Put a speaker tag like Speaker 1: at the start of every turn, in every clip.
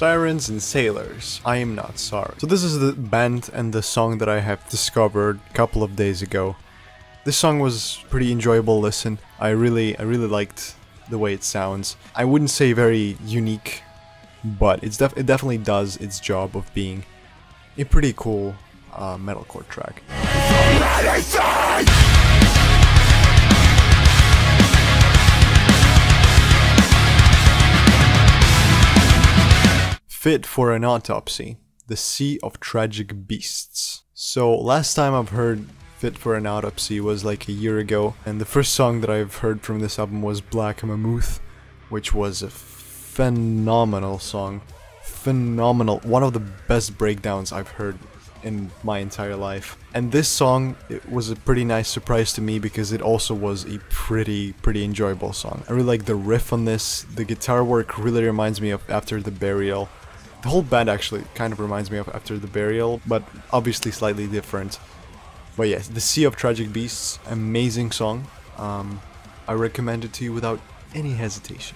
Speaker 1: Sirens and Sailors, I Am Not Sorry. So this is the band and the song that I have discovered a couple of days ago. This song was pretty enjoyable listen. I really liked the way it sounds. I wouldn't say very unique, but it definitely does its job of being a pretty cool metalcore track. Fit for an Autopsy, The Sea of Tragic Beasts. So last time I've heard Fit for an Autopsy was like a year ago, and the first song that I've heard from this album was Black Mammoth, which was a phenomenal song. Phenomenal. One of the best breakdowns I've heard in my entire life. And this song, it was a pretty nice surprise to me because it also was a pretty enjoyable song. I really like the riff on this. The guitar work really reminds me of After the Burial. The whole band actually kind of reminds me of After the Burial, but obviously slightly different. But yes, The Sea of Tragic Beasts, amazing song. I recommend it to you without any hesitation.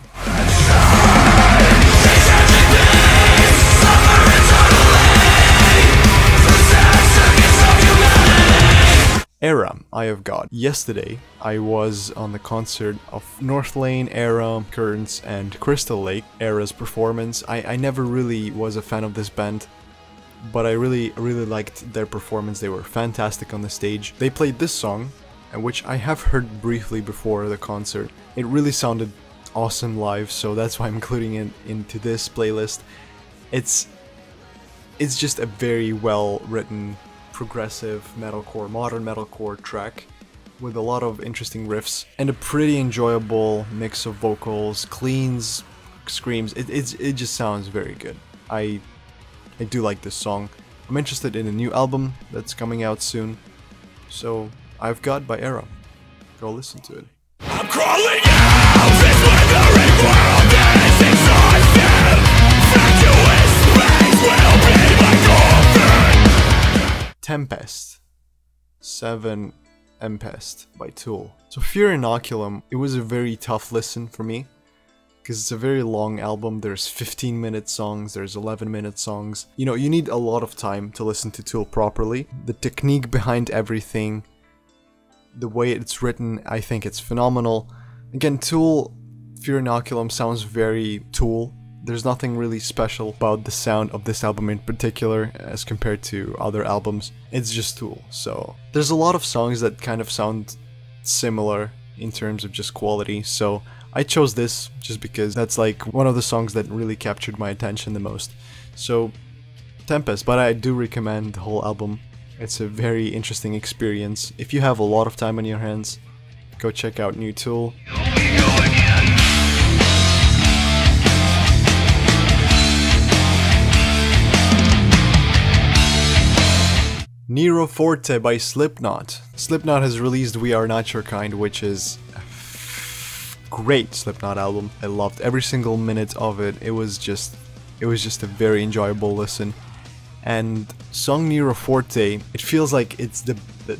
Speaker 1: Era, Eye of God. Yesterday, I was on the concert of Northlane, Era, Currents, and Crystal Lake. Era's performance. I never really was a fan of this band, but I really liked their performance. They were fantastic on the stage. They played this song, which I have heard briefly before the concert. It really sounded awesome live, so that's why I'm including it into this playlist. It's just a very well written, progressive metalcore, modern metalcore track with a lot of interesting riffs and a pretty enjoyable mix of vocals, cleans, screams. It just sounds very good. I do like this song. I'm interested in a new album that's coming out soon, so I've Got by Era. Go listen to it.
Speaker 2: I'm crawling out this withering world is exhausted. Fatuous space will be my coffin.
Speaker 1: Tempest 7 Tempest by Tool. So Fear Inoculum, it was a very tough listen for me because it's a very long album. There's 15-minute songs, there's 11-minute songs. You know, you need a lot of time to listen to Tool properly. The technique behind everything, the way it's written, I think it's phenomenal. Again, Tool, Fear Inoculum sounds very Tool. There's nothing really special about the sound of this album in particular as compared to other albums. It's just Tool. So there's a lot of songs that kind of sound similar in terms of just quality. So I chose this just because that's like one of the songs that really captured my attention the most. So Tempest, but I do recommend the whole album. It's a very interesting experience. If you have a lot of time on your hands, go check out new Tool. Nero Forte by Slipknot. Slipknot has released We Are Not Your Kind, which is a great Slipknot album. I loved every single minute of it. It was just a very enjoyable listen. And song Nero Forte, it feels like it's the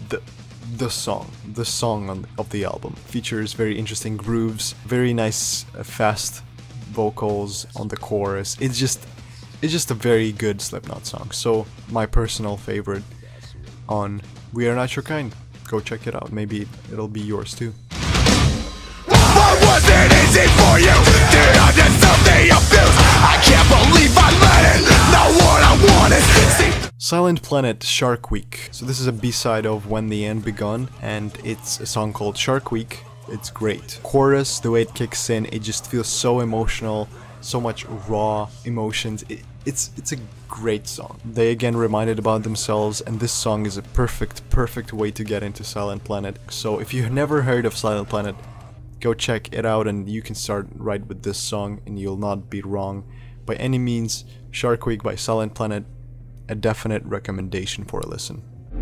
Speaker 1: song of the album. Features very interesting grooves, very nice fast vocals on the chorus. It's just a very good Slipknot song. So my personal favorite on We Are Not Your Kind. Go check it out. Maybe it'll be yours too.
Speaker 2: Why was it easy for you? Did I deserve the abuse? I can't believe I let it. Now what I want is
Speaker 1: Silent Planet, Shark Week. So this is a B-side of When the End Begun, and it's a song called Shark Week. It's great. Chorus, the way it kicks in, it just feels so emotional, so much raw emotions. It's a great song. They again reminded about themselves, and this song is a perfect way to get into Silent Planet. So if you've never heard of Silent Planet, go check it out and you can start right with this song and you'll not be wrong by any means. Shark Week by Silent Planet, a definite recommendation for a listen.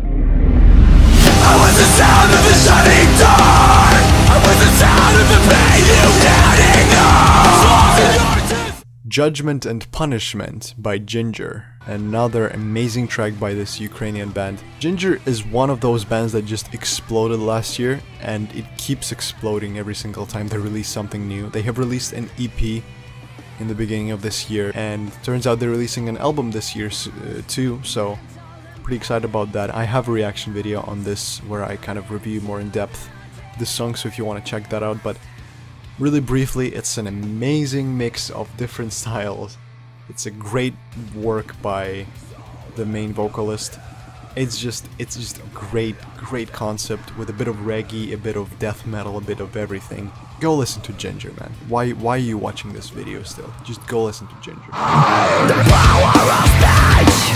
Speaker 2: I was the sound of the shutting door. I was the sound of the pain you can't ignore.
Speaker 1: Judgment and Punishment by Ginger, another amazing track by this Ukrainian band. Ginger is one of those bands that just exploded last year, and it keeps exploding every single time they release something new. They have released an EP in the beginning of this year, and turns out they're releasing an album this year too, so pretty excited about that. I have a reaction video on this where I kind of review more in depth this song, so if you want to check that out. But really briefly, it's an amazing mix of different styles. It's a great work by the main vocalist. It's just a great concept with a bit of reggae, a bit of death metal, a bit of everything. Go listen to Ginger, man. Why are you watching this video still? Just go listen to Ginger.
Speaker 2: The power of speech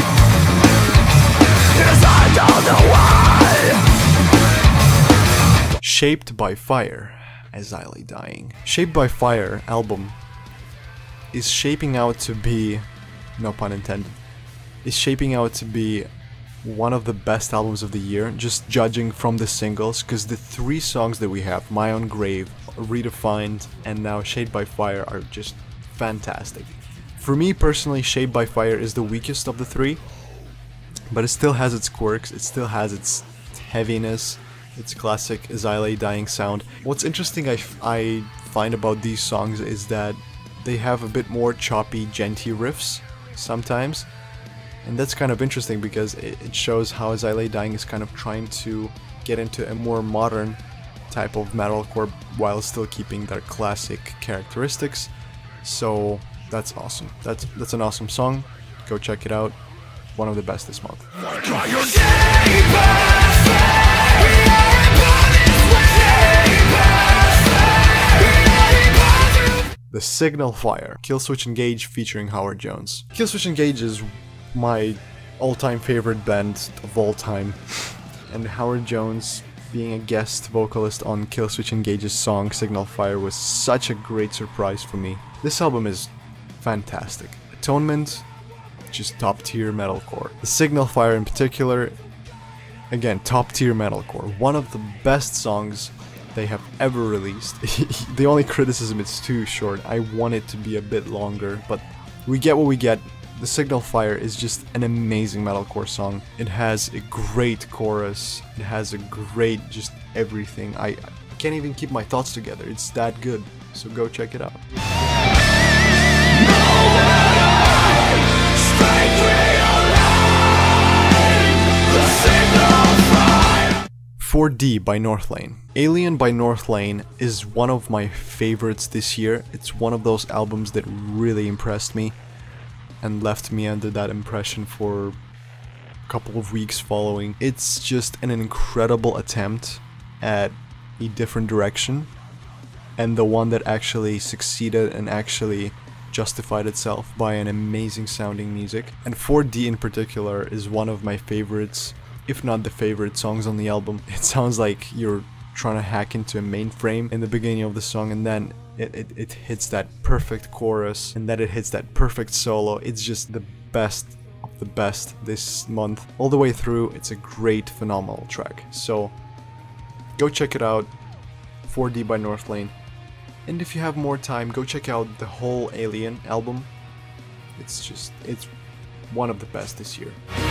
Speaker 2: is under the way.
Speaker 1: Shaped by Fire, As I Lay Dying. Shaped by Fire album is shaping out to be, no pun intended, is shaping out to be one of the best albums of the year, just judging from the singles, because the 3 songs that we have, My Own Grave, Redefined, and now Shaped by Fire, are just fantastic. For me personally, Shaped by Fire is the weakest of the 3, but it still has its quirks, it still has its heaviness, its classic As I Lay Dying sound. What's interesting I find about these songs is that they have a bit more choppy, genty riffs sometimes. And that's kind of interesting because it shows how As I Lay Dying is kind of trying to get into a more modern type of metalcore while still keeping their classic characteristics. So that's awesome. That's an awesome song. Go check it out. One of the best this month. The Signal Fire, Killswitch Engage featuring Howard Jones. Killswitch Engage is my all-time favorite band of all time, and Howard Jones being a guest vocalist on Killswitch Engage's song Signal Fire was such a great surprise for me. This album is fantastic. Atonement, just top-tier metalcore. The Signal Fire in particular, again, top-tier metalcore. One of the best songs they have ever released. The only criticism, it's too short. I want it to be a bit longer, but we get what we get. The Signal Fire is just an amazing metalcore song. It has a great chorus, it has a great just everything. I can't even keep my thoughts together, it's that good. So go check it out. 4D by Northlane. Alien by Northlane is one of my favorites this year. It's one of those albums that really impressed me and left me under that impression for a couple of weeks following. It's just an incredible attempt at a different direction, and the one that actually succeeded and actually justified itself by an amazing sounding music. And 4D in particular is one of my favorites, if not the favorite songs on the album. It sounds like you're trying to hack into a mainframe in the beginning of the song, and then it hits that perfect chorus, and then it hits that perfect solo. It's just the best of the best this month. All the way through, it's a great, phenomenal track. So go check it out, 4D by Northlane. And if you have more time, go check out the whole Alien album. It's one of the best this year.